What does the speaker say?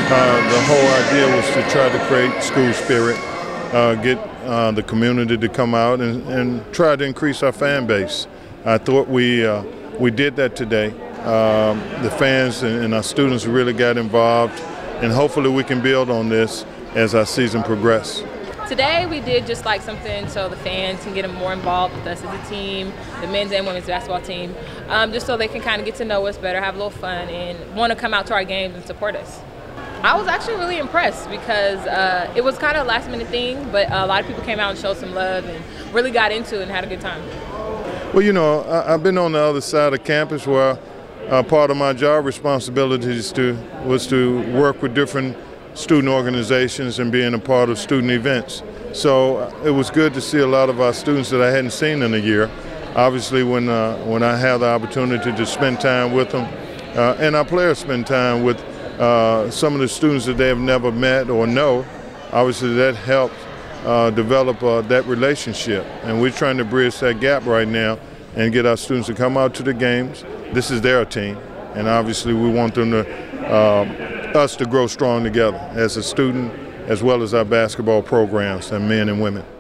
The whole idea was to try to create school spirit, get the community to come out and try to increase our fan base. I thought we did that today. The fans and our students really got involved, and hopefully we can build on this as our season progresses. Today we did just like something so the fans can get them more involved with us as a team, the men's and women's basketball team, just so they can kind of get to know us better, have a little fun, and want to come out to our games and support us. I was actually really impressed because it was kind of a last-minute thing, but a lot of people came out and showed some love and really got into it and had a good time. Well, you know, I've been on the other side of campus where part of my job responsibilities was to work with different student organizations and being a part of student events. So it was good to see a lot of our students that I hadn't seen in a year. Obviously, when I have the opportunity to spend time with them, and our players spend time with some of the students that they have never met or know, obviously that helps develop that relationship. And we're trying to bridge that gap right now and get our students to come out to the games. This is their team, and obviously we want them to us to grow strong together as a student, as well as our basketball programs, and men and women.